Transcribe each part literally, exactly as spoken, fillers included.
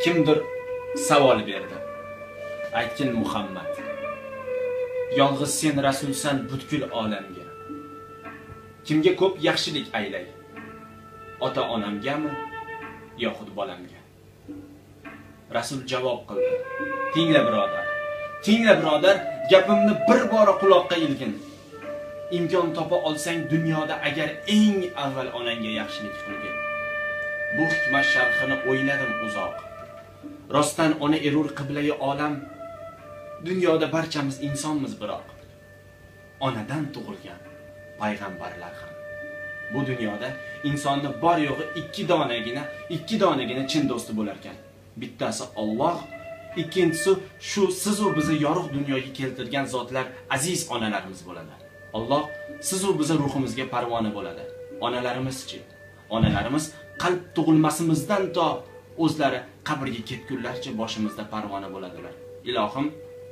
kimdir savol berdi. Aytgin Muhammad, yolg'iz sen rasulsan butkul olamga. Kimga ko'p yaxshilik aylay? Ota-onamgami yoxud bolamga? Rasul javob qildi. Tingla birodar. Tingla birodar, gapimni bir bora quloqqa ilgin. Imkon topa olsang dunyoda agar eng avval onangga yaxshilik qilgin. Bu hikmat sharhini o'yladim uzoq. Rostdan ona erur qiblai olam. Dunyoda barchamiz insonmiz biroq. Onadan tug'ilgan payg'ambarlar ham. Bu dunyoda insonni bor yo'g'i ikki donagina, ikki donagina chin do'sti bo'lar ekan. Bittasi Alloh, ikkinchisi shu siz va bizni yorug' dunyoga keltirgan zotlar, aziz onalarimiz bo'ladi. Alloh siz va bizni ruhimizga parvona bo'ladi. Onalarimiz-chi? Onalarimiz qalb tug'ilmasimizdan to o'zlari qabrga ketgunlarcha boshimizda parvona bo'ladilar. Ilohim,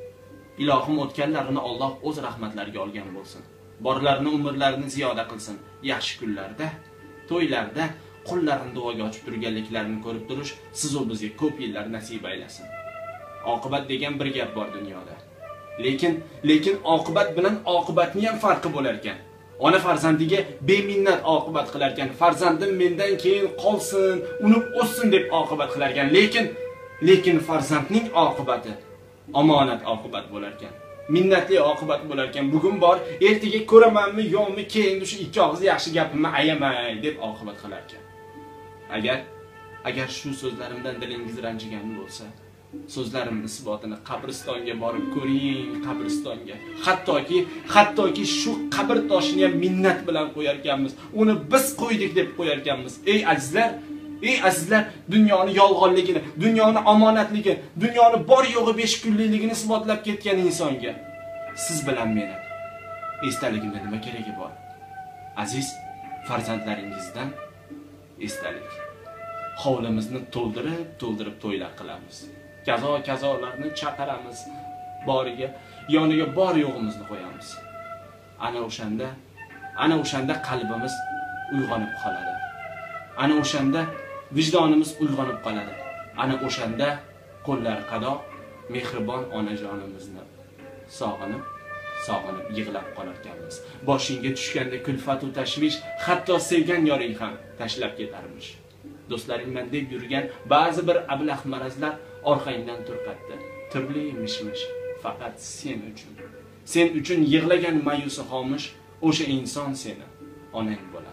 ilohim o'tganlarini Alloh o'z rahmatlariga olgan bo'lsin. Borlarini, umrlarini ziyoda qilsin. Yaxshi kunlarda, to'ylarda qo'llarini duoga ochib turganliklarini ko'rib turish siz va bizga ko'p yillar nasib aylasin. Oqibat degan bir gap bor dunyoda. Lekin lekin oqibat bilan oqibatning ham farqi bo'lar ekan. Ona farzandiga beminnat oqibat qilar ekan. Farzandim mendan keyin qolsin, unib o'ssin deb oqibat qilar ekan. Lekin lekin farzandning oqibati omonat oqibat bo'lar ekan. Minnatli oqibat bo'lar ekan. Bugun bor, ertaga ko'ramanmi, yo'qmi, keyin shu ikki og'iz yaxshi gapimni ayamay deb oqibat qilar ekan. Agar agar shu so'zlarimdan dilingiz ranjigan bo'lsa, so'zlarimning isbotini qabristonga borib ko'ring, qabristonga. Hattoki, hattoki shu qabr toshini ham minnat bilan qo'yar ekanmiz. Uni biz qo'ydik deb qo'yar ekanmiz. Ey azizlar, ey azizlar, dunyoni yolg'onligini, dunyoni omonatligini, dunyoni bor yo'g'i besh kunliligini isbotlab ketgan insonga siz bilan meni esdaligimda nima keragi bor? Aziz farzandlaringizdan esdalik. Hovlimizni to'ldirib, to'ldirib to'ylar qilamiz. Kazo kazolarni chaqiramiz. Boriga, yoniga bor yo'g'imizni qo'yamiz. Ana o'shanda, ana o'shanda qalbimiz uyg'onib qoladi. Ana o'shanda vijdonimiz uyg'onib qoladi. Ana o'shanda qo'llar qado mehribon onajonimizni sog'inib, sog'inib yig'lab qolar ekanmiz. Boshingga tushganda kulfat va tashvish, hatto sevgan yoring ham tashlab ketarmish. Do'stlaringman deb yurgan ba'zi bir ablah marazlar orqangdan turqatdi. Turli mishmish faqat sen uchun. Sen uchun yig'lagan mayusi xomush o'sha inson seni onang bo'ladi.